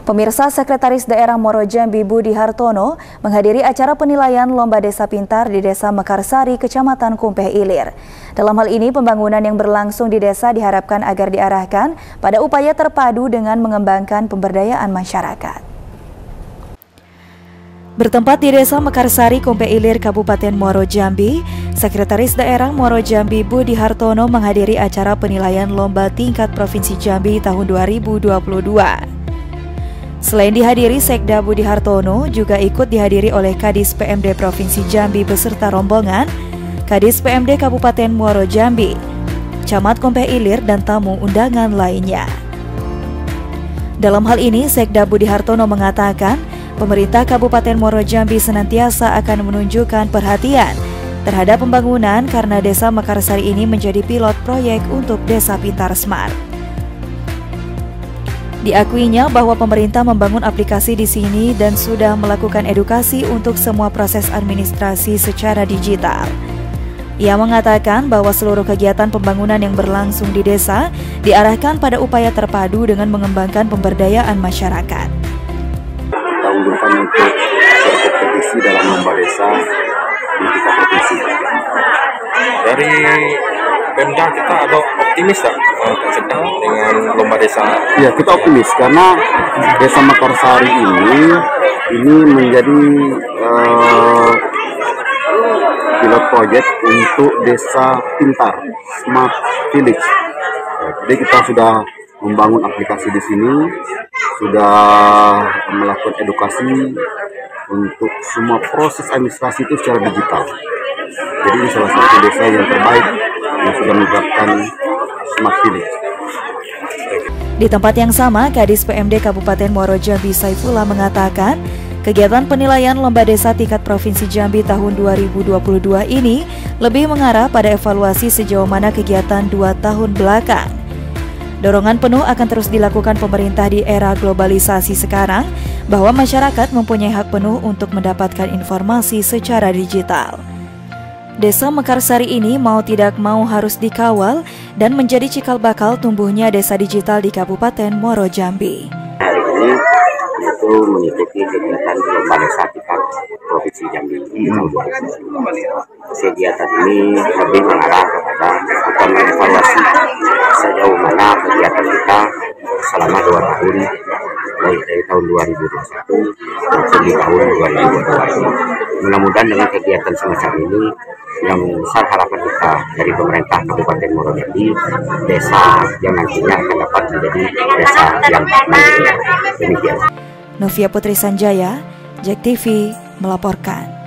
Pemirsa, Sekretaris Daerah Muaro Jambi Budi Hartono menghadiri acara penilaian Lomba Desa Pintar di Desa Mekarsari, Kecamatan Kumpeh Ilir. Dalam hal ini, pembangunan yang berlangsung di desa diharapkan agar diarahkan pada upaya terpadu dengan mengembangkan pemberdayaan masyarakat. Bertempat di Desa Mekarsari, Kumpeh Ilir, Kabupaten Muaro Jambi, Sekretaris Daerah Muaro Jambi Budi Hartono menghadiri acara penilaian Lomba Tingkat Provinsi Jambi tahun 2022. Selain dihadiri Sekda Budi Hartono, juga ikut dihadiri oleh Kadis PMD Provinsi Jambi beserta rombongan, Kadis PMD Kabupaten Muaro Jambi, Camat Kumpeh Ilir, dan tamu undangan lainnya. Dalam hal ini, Sekda Budi Hartono mengatakan, pemerintah Kabupaten Muaro Jambi senantiasa akan menunjukkan perhatian terhadap pembangunan karena Desa Mekarsari ini menjadi pilot proyek untuk Desa Pintar Smart. Diakuinya bahwa pemerintah membangun aplikasi di sini dan sudah melakukan edukasi untuk semua proses administrasi secara digital. Ia mengatakan bahwa seluruh kegiatan pembangunan yang berlangsung di desa diarahkan pada upaya terpadu dengan mengembangkan pemberdayaan masyarakat. Tahun depan untuk berkompetisi dalam lomba desa di tingkat provinsi. Dari Pemda kita ada optimis tak dengan lomba desa? Ya, kita optimis karena Desa Mekarsari ini menjadi pilot project untuk desa pintar, smart village. Jadi kita sudah membangun aplikasi di sini, sudah melakukan edukasi untuk semua proses administrasi itu secara digital. Jadi ini salah satu desa yang terbaik yang sudah menerapkan smart village. Di tempat yang sama, Kadis PMD Kabupaten Muaro Jambi Saifullah mengatakan, kegiatan penilaian Lomba Desa Tingkat Provinsi Jambi tahun 2022 ini lebih mengarah pada evaluasi sejauh mana kegiatan 2 tahun belakang. Dorongan penuh akan terus dilakukan pemerintah di era globalisasi sekarang, bahwa masyarakat mempunyai hak penuh untuk mendapatkan informasi secara digital. Desa Mekarsari ini mau tidak mau harus dikawal dan menjadi cikal bakal tumbuhnya desa digital di Kabupaten Muaro Jambi. Hari ini itu mengikuti kegiatan Lomba Desa Tingkat Provinsi Jambi tahun 2022. Kegiatan ini lebih mengarah kepada kita mengevaluasi sejauh mana kegiatan kita selama 2 tahun, baik dari tahun 2021 maupun di tahun 2022. Mudah-mudahan dengan kegiatan semacam ini yang besar harapan kita dari pemerintah Kabupaten Muaro Jambi, desa yang nantinya akan dapat menjadi desa yang mandiri. Demikian. Novia Putri Sanjaya, JEK TV melaporkan.